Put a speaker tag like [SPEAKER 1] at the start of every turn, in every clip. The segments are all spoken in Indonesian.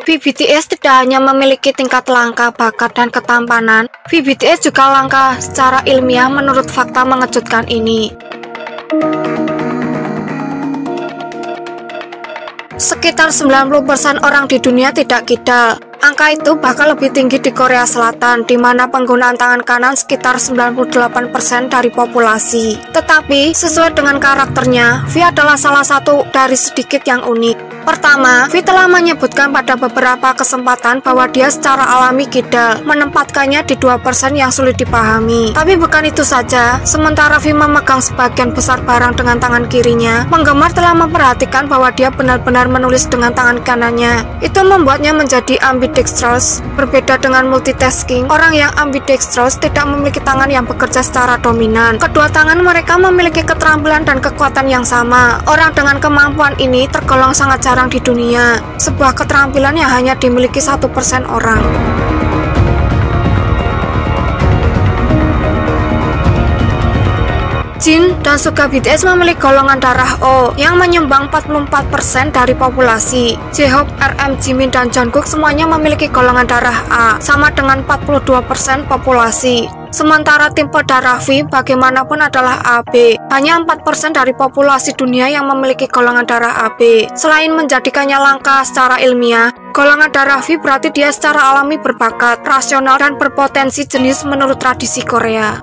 [SPEAKER 1] V BTS tidak hanya memiliki tingkat langka, bakat, dan ketampanan, V BTS juga langka secara ilmiah menurut fakta mengejutkan ini. Sekitar 90% orang di dunia tidak kidal. Angka itu bahkan lebih tinggi di Korea Selatan, di mana penggunaan tangan kanan sekitar 98% dari populasi. Tetapi, sesuai dengan karakternya, V adalah salah satu dari sedikit yang unik. Pertama, V telah menyebutkan pada beberapa kesempatan bahwa dia secara alami kidal, menempatkannya di 2% yang sulit dipahami. Tapi bukan itu saja, sementara V memegang sebagian besar barang dengan tangan kirinya, penggemar telah memperhatikan bahwa dia benar-benar menulis dengan tangan kanannya. Itu membuatnya menjadi ambidextrous. Berbeda dengan multitasking, orang yang ambidextrous tidak memiliki tangan yang bekerja secara dominan. Kedua tangan mereka memiliki keterampilan dan kekuatan yang sama. Orang dengan kemampuan ini tergolong sangat jarang di dunia, sebuah keterampilan yang hanya dimiliki 1% orang. Jin dan Suga BTS memiliki golongan darah O yang menyumbang 44% dari populasi. J-Hope, RM, Jimin, dan Jungkook semuanya memiliki golongan darah A, sama dengan 42% populasi. Sementara tipe darah V bagaimanapun adalah AB. Hanya 4% dari populasi dunia yang memiliki golongan darah AB. Selain menjadikannya langka secara ilmiah, golongan darah V berarti dia secara alami berbakat, rasional, dan berpotensi jenis menurut tradisi Korea.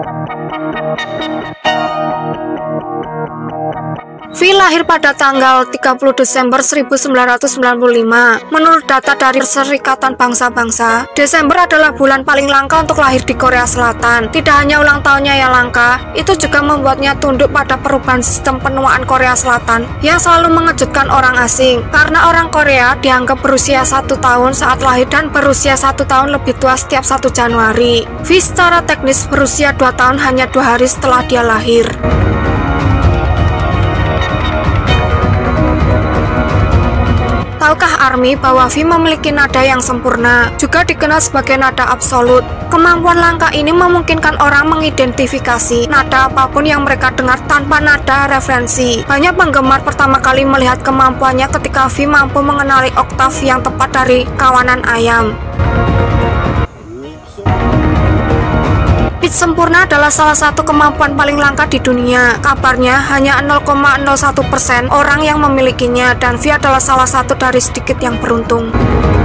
[SPEAKER 1] V lahir pada tanggal 30 Desember 1995. Menurut data dari Perserikatan Bangsa-Bangsa, Desember adalah bulan paling langka untuk lahir di Korea Selatan. Tidak hanya ulang tahunnya yang langka, itu juga membuatnya tunduk pada perubahan sistem penuaan Korea Selatan yang selalu mengejutkan orang asing. Karena orang Korea dianggap berusia 1 tahun saat lahir dan berusia 1 tahun lebih tua setiap 1 Januari. V secara teknis berusia 2 tahun hanya 2 hari setelah dia lahir. Tahukah ARMY bahwa V memiliki nada yang sempurna, juga dikenal sebagai nada absolut. Kemampuan langka ini memungkinkan orang mengidentifikasi nada apapun yang mereka dengar tanpa nada referensi. Banyak penggemar pertama kali melihat kemampuannya ketika V mampu mengenali oktav yang tepat dari kawanan ayam. Pitch sempurna adalah salah satu kemampuan paling langka di dunia. Kabarnya hanya 0,01% orang yang memilikinya, dan V adalah salah satu dari sedikit yang beruntung.